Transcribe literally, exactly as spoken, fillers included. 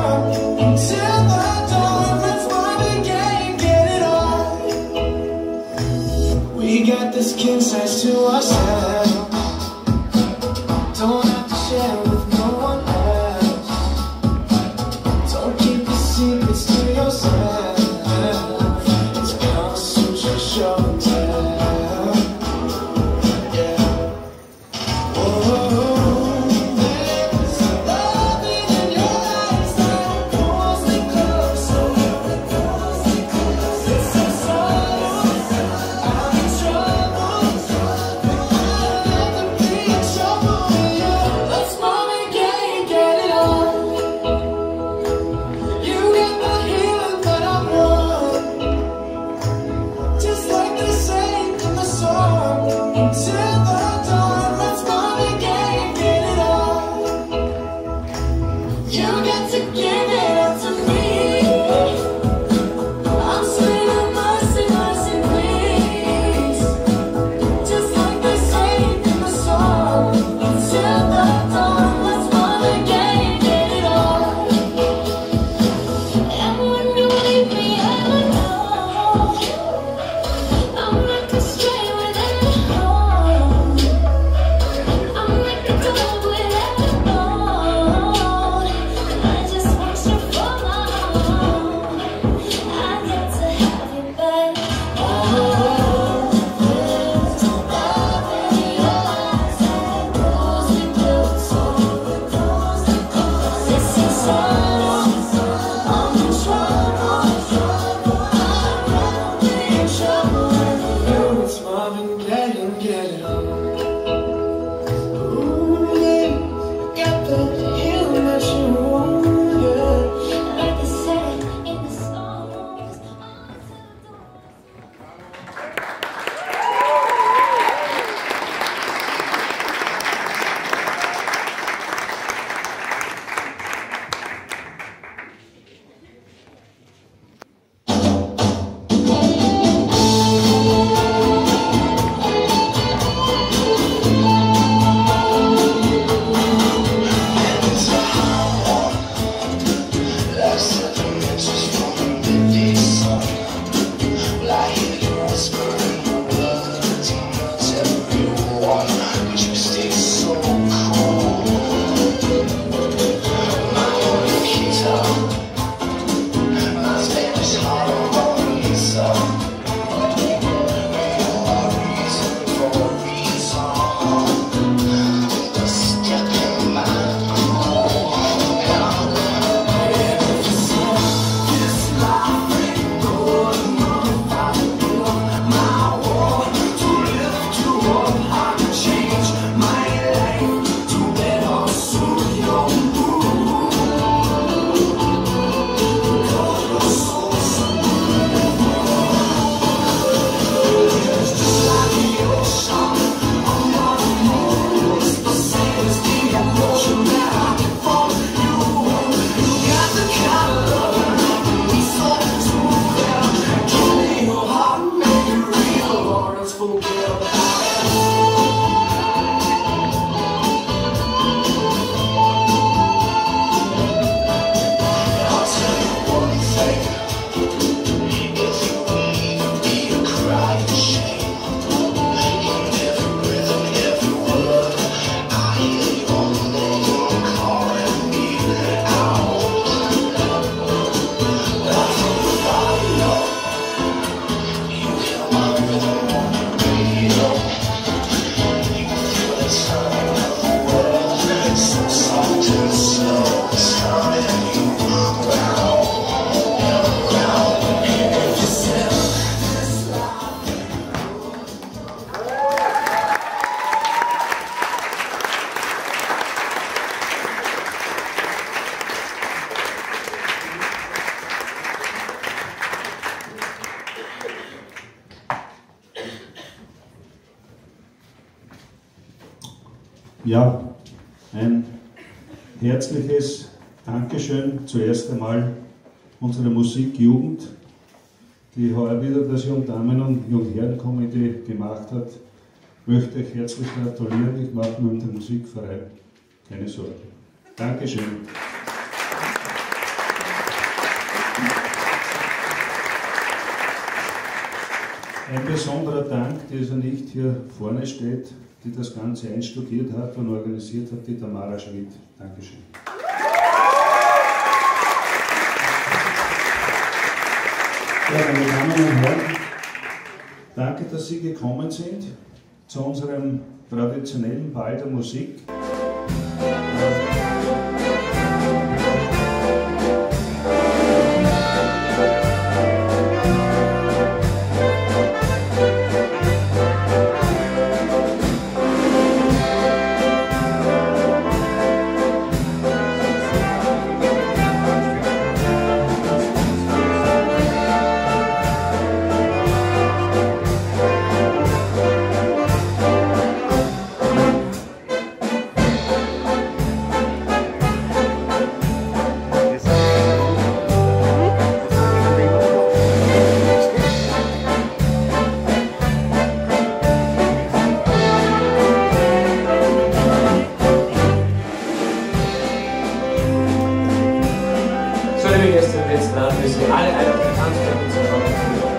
storm until the dawn. Let's party, get, get it on. We got this king size to ourselves. Don't have to share with no one else. Don't keep your secrets to yourself. It's Kama Sutra show and tell. Ja, ein herzliches Dankeschön zuerst einmal unserer Musikjugend, die heuer wieder das Jung Damen und Jung Herren Komitee gemacht hat. Ich möchte euch herzlich gratulieren, ich mache mir um den Musikverein keine Sorgen. Dankeschön. Ein besonderer Dank, dieser nicht hier vorne steht, die das Ganze einstudiert hat und organisiert hat, die Tamara Schmidt. Dankeschön. Ja, meine Damen und Herren, danke, dass Sie gekommen sind zu unserem traditionellen Ball der Musik. So, liebe Gäste, jetzt laden wir Sie alle ein, auf den Tanzflächen zu kommen.